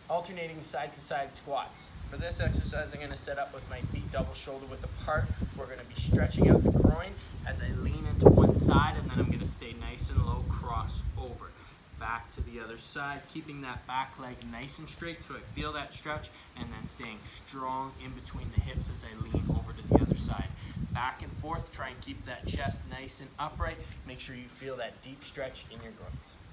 Alternating side to side squats. For this exercise, I'm going to set up with my feet double shoulder width apart. We're going to be stretching out the groin as I lean into one side, and then I'm going to stay nice and low, cross over. Back to the other side, keeping that back leg nice and straight so I feel that stretch, and then staying strong in between the hips as I lean over to the other side. Back and forth, try and keep that chest nice and upright. Make sure you feel that deep stretch in your groins.